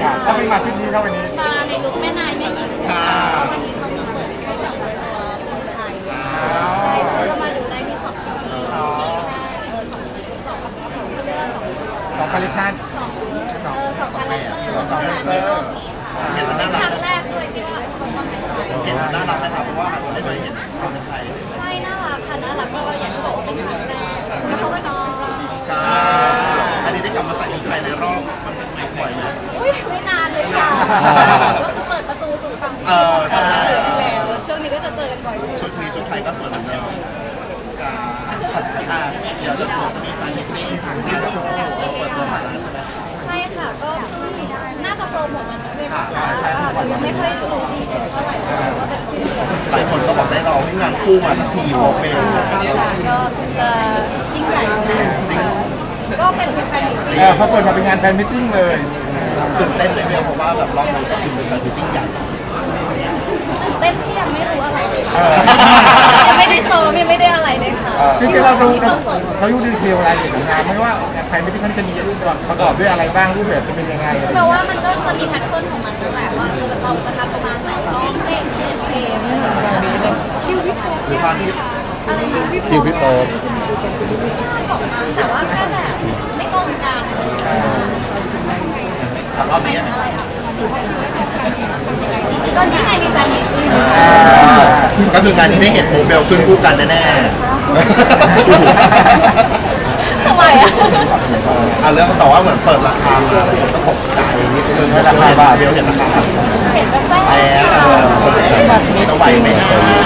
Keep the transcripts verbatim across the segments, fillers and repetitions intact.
ถ้าไม่มาชุดนี้เข้าวันนี้มาในลุคแม่นายแม่หญิงวันนี้เขามีเปิดให้กับตัวคนไทยใช่ซึ่งก็มาดูได้ที่ช็อปที่นี่เออสองสองเขาเรียกว่าสองสองคอลเลคชั่นสองเออสองคาแรคเตอร์สองคาแรคเตอร์นี้ค่ะเป็นครั้งแรกด้วยที่ว่าคนมาเป็นไทยเห็นน่ารักไหมครับเพราะว่าอาจจะไม่เคยเห็นความเป็นไทยใช่น่ารักค่ะน่ารักก็อย่างที่บอกว่าเป็นครั้งแรกแล้วเขาก็จะอันนี้ได้กลับมาใส่ชุดไทยในรอบมันเป็นไม่บ่อยไหมอุ้ยไม่นานเลยค่ะก็คือเปิดประตูสู่ฝั่งนี้แล้วช่วงนี้ก็จะเจอกันบ่อยชุดนี้ชุดไทยก็สวยเหมือนกันเดี๋ยวจะจะมีแฟนมิตติ้งทางที่เราเปิดตัวมาแล้วใช่ไหมใช่ค่ะก็น่าจะโปรโมทมันด้วยนะคะเรายังไม่ค่อยรู้ดีเท่าไหร่ว่าเป็นสิ้นเดือนหลายคนก็บอกได้รอให้งานคู่มาสักทีโมเมนต์ก็จะยิ่งใหญ่จริงก็เป็นแฟนมิตติ้งเออเขาเปิดมาเป็นงานแฟนมิตติ้งเลยตื่นเต้นไหมเนี่ยเพราะว่าแบบรอบนี้ก็คือเป็นแฟนมิตติ้งใหญ่เต้นที่ยังไม่รู้อะไรเลยยังไม่ได้โซมยังไม่ได้อะไรเลยค่ะจริงๆเราดูเขาดูดีเทลรายละเอียดของงานไม่ว่าแฟนมิตติ้งมันจะมีประกอบด้วยอะไรบ้างรูปแบบจะเป็นยังไงแปลว่ามันก็จะมีแพทเทิร์นของมันนั่นแหละว่าเราจะทำประมาณไหนร้องเพลงเล่นเพลงคิวพี่โป๊หรือฟันอะไรนะคิวพี่โป๊แต่ว่าแค่แบบไม่ต้องการเลยแต่รอบนี้ตอนนี้ไงมีแฟนมิตติ้งก็คืองานนี้ได้เห็นโมเบลขึ้นคู่กันแน่ๆทำไมอ่ะอ่ะเรื่องต่อว่าเหมือนเปิดราคามาเลยก็ตกใจนิดนึงราคาบ้าเบลเห็นราคาเห็นแป๊บๆจะไหวไหมนะ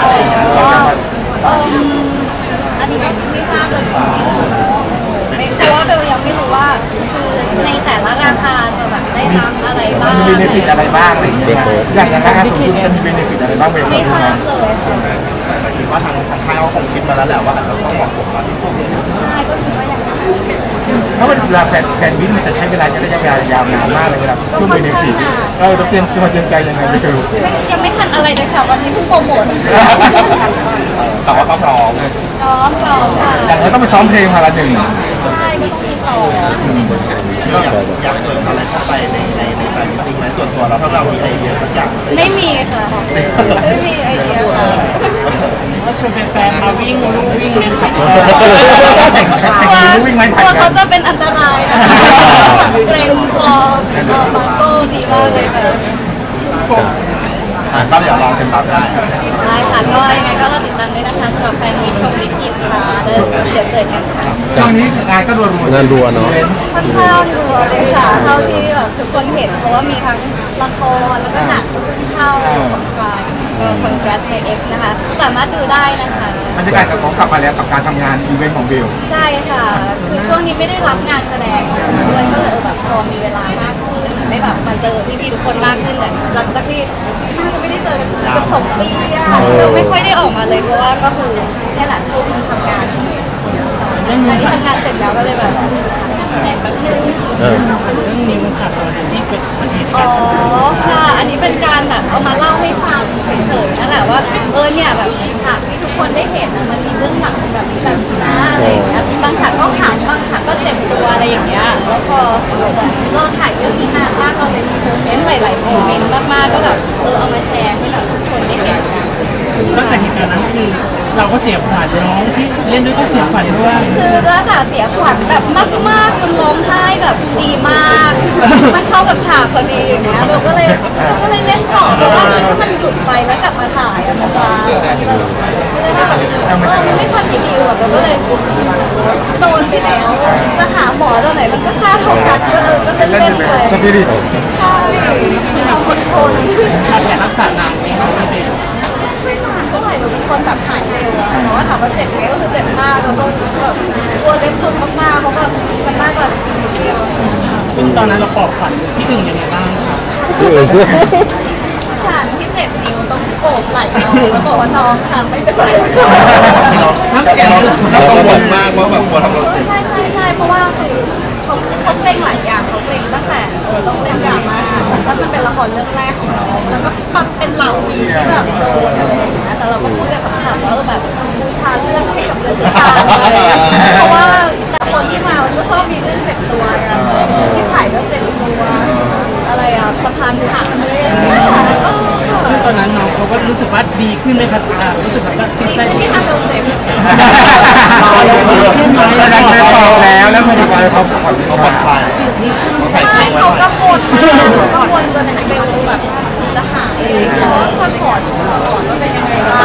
อันนี้ไม่ทราบเลยจริงๆไม่เพราะว่าเบลยังไม่รู้ว่าคือในแต่ละราคาจะแบบได้รับอะไรบ้างมีเบนฟิตอะไรบ้างอะไรอย่างเงี้ยอย่างอย่างราคาสูงจะมีเบนฟิตอะไรบ้างเบลไม่ทราบเลยแต่คิดว่าทางทางค่ายเขาคงคิดมาแล้วแหละว่าอาจจะต้องเหมาะสมมากที่สุดใช่ก็คิดว่าอย่างนั้นเพราะเวลาแฟนแฟนวินมันจะใช้เวลาจะได้ยาวยาวนานมากเลยเวลาช่วงเบนฟิตเราเตรียมตัวเตรียมใจยังไงไม่รู้ยังไม่ทันอะไรเลยค่ะวันนี้เพิ่งโปรโมทแต่ว่าก็พร้อมพร้อมพร้อมค่ะอย่างไรต้องไปซ้อมเพลงมาละหนึ่งใช่ก็ต้องมีซ้อมอยากอยากเสริมอะไรเข้าไปในในในแฟนมิตติ้งไหมส่วนตัวเราถ้าเรามีไอเดียสักอย่างไม่มีค่ะไม่มีไอเดียค่ะก็ชวนแฟนมาวิ่งวิ่งเล่นผัดวิ่งไม่ผัดเขาจะเป็นอันตรายนะคะเกรงคอเออมาโก้ดีมากเลยค่ะก็เดี๋ยวรอติดตามได้ได้ค่ะก็ยังไงก็รอติดตามด้วยนะคะสำหรับแฟนมิตรของวิกิตค่ะเดี๋ยวเจอกันค่ะช่วงนี้งานก็รัวงานรัวเนาะค่อนข้างรัวเลยค่ะเท่าที่แบบทุกคนเห็นเพราะว่ามีทั้งละครแล้วก็หนังก็เพิ่งเข้าของกลางก็ Congrats ใน X นะคะสามารถดูได้นะคะบรรยากาศของกลับมาแล้วกับการทำงานอีเวนต์ของเบลใช่ค่ะคือช่วงนี้ไม่ได้รับงานแสดงด้วยก็เลยแบบพอมีเวลามากขึ้นได้แบบมาเจอพี่ๆทุกคนมากขึ้นแต่หลังจากที่ไม่ได้เจอกันเกือบสองปีอะเราไม่ค่อยได้ออกมาเลยเพราะว่าก็คือนี่แหละซุ่มทำงานอันนี้ทำงานเสร็จแล้วก็เลยแบบแหนแบบนึงเรื่องนี้มันขาดตอนที่เกิดวันที่อ๋อค่ะอันนี้เป็นการแบบเอามาเล่าให้ฟังเฉยๆนั่นแหละว่าเออเนี่ยแบบฉากที่ทุกคนได้เห็นมันมีเรื่องหลังแบบนี้แบบนี้นะอะไรอย่างเงี้ยบางฉากก็ขำบางฉากก็เจ็บตัวอะไรอย่างเงี้ยแล้วพอเราถ่ายเรื่องนี้นานมากเราเลยมีโมเมนต์หลายๆโมเมนต์มากๆก็แบบเออเอามาแชร์ให้แบบทุกคนได้เห็นแล้วจากเหตุการณ์นั้นคือเราก็เสียขวัญน้องที่เล่นด้วยก็เสียขวัญด้วยคือจ้าจ๋าเสียขวัญแบบมากๆจนร้องไห้แบบดีมากมันเข้ากับฉากพอดีอย่างเงี้ยเราก็เลยเราก็เลยเล่นต่อเพราะว่าถ้ามันหยุดไปแล้วกลับมาถ่ายอะมันจะมันจะไม่ได้แบบเออมันไม่ทันทีดีแบบเราก็เลยโดนไปแล้วจะหาหมอตัวไหนมันก็ค่าเท่ากันก็เออก็เล่นเล่นไปสปิริตใช่ความอดทนการรักษานานไหมครับพี่เบลไม่นานเท่าไหร่เราเป็นคนแบบหายเร็วอะแต่ว่าถามว่าเจ็บไหมก็คือเจ็บมากแล้วก็แบบตัวเล็บหลุดมากๆเพราะแบบมันน่าจะเดียวซึ่งตอนนั้นเราปลอบขวัญพี่อึ่งยังไงบ้างครับฉันที่เจ็บนิ้วต้องโอบไหล่น้องแล้วบอกว่าน้องค่ะไม่เป็นไรน้ำเสียงน้ำกังวลมากว่าแบบกลัวทำเราเจ็บใช่ใช่ใช่เพราะว่าคือเขาเขาเกรงหลายอย่างเขาเกรงตั้งแต่เออต้องเล่นดราม่าแล้วมันเป็นละครเรื่องแรกของเราแล้วก็แบบเป็นเหล่านี้ที่แบบโดนอะไรอย่างเงี้ยแต่เราก็พูดกับคำถามว่าแบบบูชาเรื่องให้กับเรื่องต่างๆเพราะว่าแต่คนที่มาจะชอบมีเรื่องเจ็บตัวกันที่ถ่ายเรื่องเจ็บตัวอะไรอ่ะสะพานผ่านอะไรอย่างเงี้ยซึ่งตอนนั้นน้องเขาก็รู้สึกว่าดีขึ้นไหมครับอ่ารู้สึกแบบว่าติดใจที่ทำเราเจ็บเราได้ได้บอกแล้วแล้วมันจะไปเขาผ่อนเขาเขาผ่ผ่ออน นคลายเขาถ่ายใช่คลิปไว้เขาหน่อยกังวลมากเขากังวลจนเบลแบบจะหายเองเขาก็จะขอดูตลอดว่าเป็นยังไงบ้าง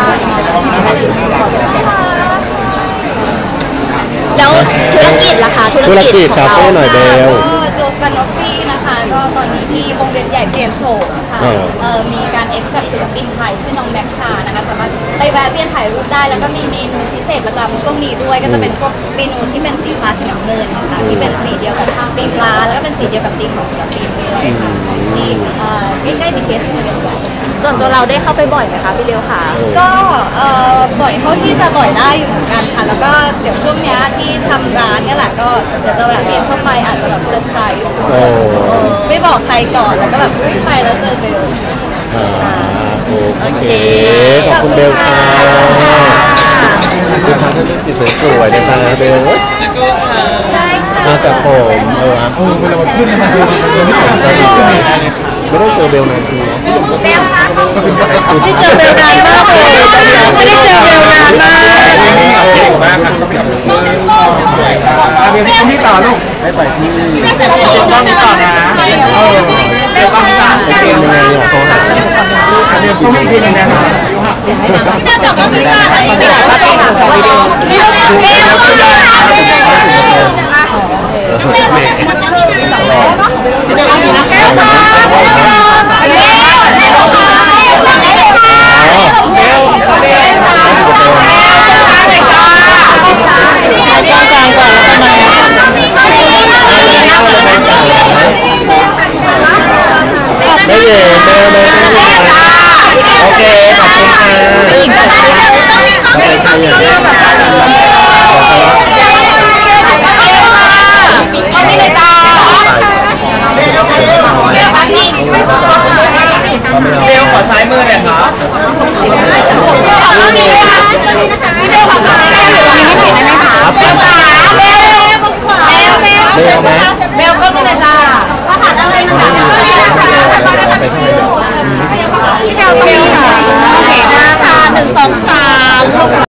แล้วธุรกิจล่ะคะธุธุรกิจของคาเราเฟ่หน่อยเบลก็โจสปานอฟฟี่นะคะก็ตอนนี้ที่วงเวียนใหญ่เปลี่ยนโฉมค่ะเออเอ่อมีการเอ็กซ์กับศิลปินไทยชื่อน้องแม็กชานะคะสามารถไปแวะเวียนถ่ายรูปได้แล้วก็มีเมนูพิเศษประจำช่วงนี้ด้วยก็จะเป็นพวกเมนูที่เป็นสีฟ้าสีน้ำเงินนะคะที่เป็นสีเดียวกับธีมร้านแล้วก็เป็นสีเดียวกับธีมของศิลปินด้วยค่ะที่เอ่อใกล้ๆบีทีเอสวงเวียนใหญ่ส่วนตัวเราได้เข้าไปบ่อยไหมคะพี่เบลคะก็เอ่อบ่อยเท่าที่จะบ่อยได้อยู่เหมือนกันค่ะ แล้วก็เดี๋ยวช่วงเนี้ยที่ทำร้านเนี่ยแหละก็เดี๋ยวจะแวะเวียนเข้าไปอาจจะแบบเซอร์ไพรส์โอ้ไม่บอกใครก่อนแล้วก็แบบเฮ้ยไปแล้วเจอเบลอ่าโอเค ขอบคุณเบลค่ะเสื้อผ้าธุรกิจสวยๆนะคะเบลได้ค่ะมาจากผมเอออ่ะเออเวลามันขึ้นมันดูมันไม่ตกใจเลยไม่ได้เจอเบลนานทีนะเบลคะไม่เจอเบลนานมากเลยไม่ได้เจอเบลนานมากเก่งมากครับก็แบบอาเบลที่นี่ต่อลูกไปไปที่ไม่เสร็จแล้วต้องต่อนะเออเบลต้องต่อจะเป็นยังไงอ่ะโทรหาอาเบลก็ไม่ดีเลยนะฮะพี่จะจับก็ไม่ได้ไหนไม่ได้ไม่ได้เบลเบลเบลเบลไม่เย็นเบลเลยโอเค ขอบคุณค่ะขอบคุณค่ะอย่างนี้เบลขอซ้ายมือหน่อยครับครับเบลไหมเบลก็มีเลยจ้าว่าหาอะไรมาหาอะไรไปข้างในเดี๋ยวเบลเบลค่ะโอเคนะค่ะหนึ่งสองสาม